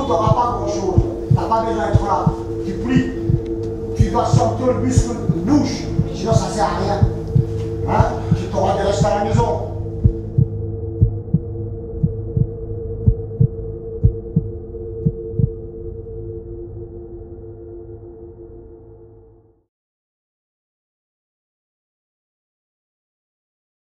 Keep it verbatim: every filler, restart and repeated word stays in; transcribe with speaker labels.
Speaker 1: tu n'auras pas grand-chose. Tu n'as pas besoin d'être là. Tu plies. Tu dois sentir le muscle de bouche. Sinon, ça ne sert à rien. Hein? Tu t'auras des restes à la maison.